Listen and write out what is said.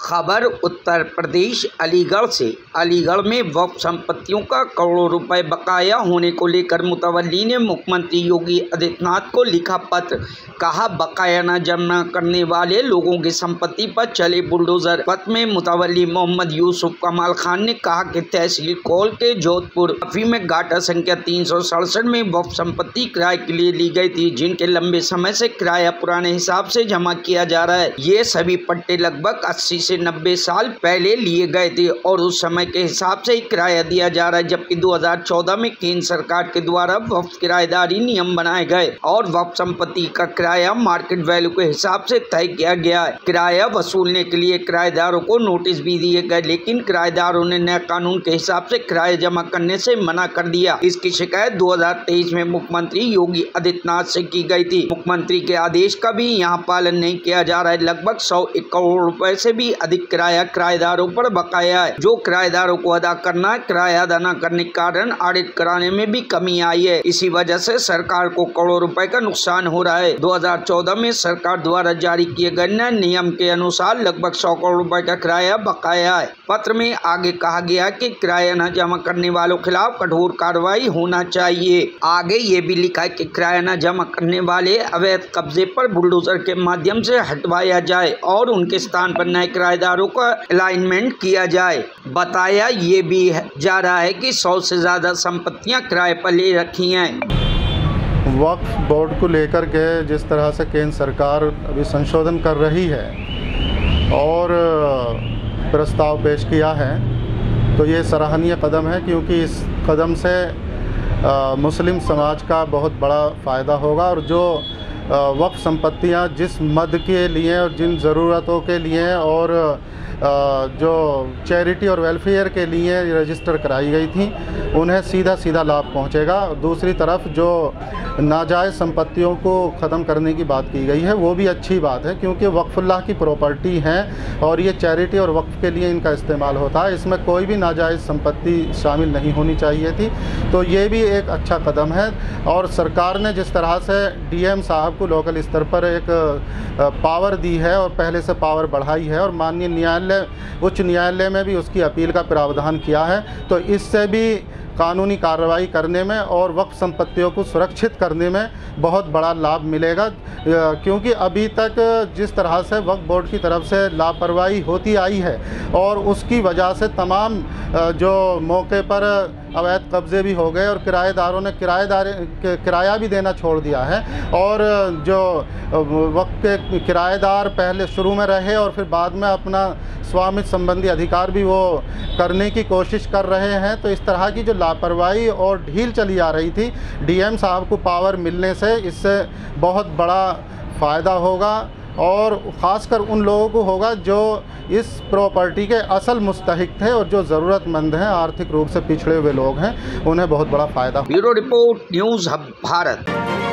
खबर उत्तर प्रदेश अलीगढ़ से। अलीगढ़ में वक्फ संपत्तियों का करोड़ों रुपए बकाया होने को लेकर मुतवल्ली ने मुख्यमंत्री योगी आदित्यनाथ को लिखा पत्र। कहा, बकाया न जमा करने वाले लोगों की संपत्ति पर चले बुलडोजर। पत्र में मुतवल्ली मोहम्मद यूसुफ कमाल खान ने कहा कि तहसील कौल के जोधपुर काफी में गाटा संख्या 367 में वक्फ संपत्ति किराए के लिए ली गई थी, जिनके लंबे समय से किराया पुराने हिसाब से जमा किया जा रहा है। ये सभी पट्टे लगभग 80 से 90 साल पहले लिए गए थे और उस समय के हिसाब से ही किराया दिया जा रहा है, जबकि 2014 में केंद्र सरकार के द्वारा वक्फ किराएदारी नियम बनाए गए और वक्फ संपत्ति का किराया मार्केट वैल्यू के हिसाब से तय किया गया है। किराया वसूलने के लिए किराएदारों को नोटिस भी दिए गए, लेकिन किराएदारों ने नए कानून के हिसाब से किराया जमा करने से मना कर दिया। इसकी शिकायत 2023 में मुख्यमंत्री योगी आदित्यनाथ से की गई थी। मुख्यमंत्री के आदेश का भी यहाँ पालन नहीं किया जा रहा है। लगभग 101 करोड़ रुपए से भी अधिक किराया किराएदारों पर बकाया है, जो किराएदारों को अदा करना है। किराया अदा न करने के कारण ऑडिट कराने में भी कमी आई है। इसी वजह से सरकार को करोड़ों रुपए का नुकसान हो रहा है। 2014 में सरकार द्वारा जारी किए गए नए नियम के अनुसार लगभग 100 करोड़ रुपए का किराया बकाया है। पत्र में आगे कहा गया कि किराया न जमा करने वालों के खिलाफ कठोर कार्रवाई होना चाहिए। आगे ये भी लिखा है कि किराया न जमा करने वाले अवैध कब्जे पर बुलडोजर के माध्यम से हटवाया जाए और उनके स्थान पर नए किराएदारों का अलाइनमेंट किया जाए। बताया ये भी जा रहा है कि 100 से ज्यादा संपत्तियां किराए पर ले रखी हैं। वक्फ बोर्ड को लेकर के जिस तरह से केंद्र सरकार अभी संशोधन कर रही है और प्रस्ताव पेश किया है, तो ये सराहनीय कदम है, क्योंकि इस कदम से मुस्लिम समाज का बहुत बड़ा फ़ायदा होगा और जो वक्फ संपत्तियां जिस मद के लिए और जिन ज़रूरतों के लिए और जो चैरिटी और वेलफेयर के लिए रजिस्टर कराई गई थी, उन्हें सीधा सीधा लाभ पहुंचेगा। दूसरी तरफ जो नाजायज़ संपत्तियों को ख़त्म करने की बात की गई है, वो भी अच्छी बात है, क्योंकि वक्फुल्लाह की प्रॉपर्टी है और ये चैरिटी और वक्फ के लिए इनका इस्तेमाल होता है। इसमें कोई भी नाजायज़ संपत्ति शामिल नहीं होनी चाहिए थी, तो ये भी एक अच्छा कदम है। और सरकार ने जिस तरह से डीएम साहब को लोकल स्तर पर एक पावर दी है और पहले से पावर बढ़ाई है और माननीय उच्च न्यायालय में भी उसकी अपील का प्रावधान किया है, तो इससे भी कानूनी कार्रवाई करने में और वक्फ संपत्तियों को सुरक्षित करने में बहुत बड़ा लाभ मिलेगा। क्योंकि अभी तक जिस तरह से वक्फ बोर्ड की तरफ से लापरवाही होती आई है और उसकी वजह से तमाम जो मौके पर अवैध कब्जे भी हो गए और किराएदारों ने किराया भी देना छोड़ दिया है और जो वक्त के किराएदार पहले शुरू में रहे और फिर बाद में अपना स्वामित्व संबंधी अधिकार भी वो करने की कोशिश कर रहे हैं, तो इस तरह की जो लापरवाही और ढील चली आ रही थी, डीएम साहब को पावर मिलने से इससे बहुत बड़ा फ़ायदा होगा और ख़ासकर उन लोगों को होगा जो इस प्रॉपर्टी के असल मुस्तहिक थे और जो ज़रूरतमंद हैं, आर्थिक रूप से पिछड़े हुए लोग हैं, उन्हें बहुत बड़ा फ़ायदा। Bureau report, news hub Bharat.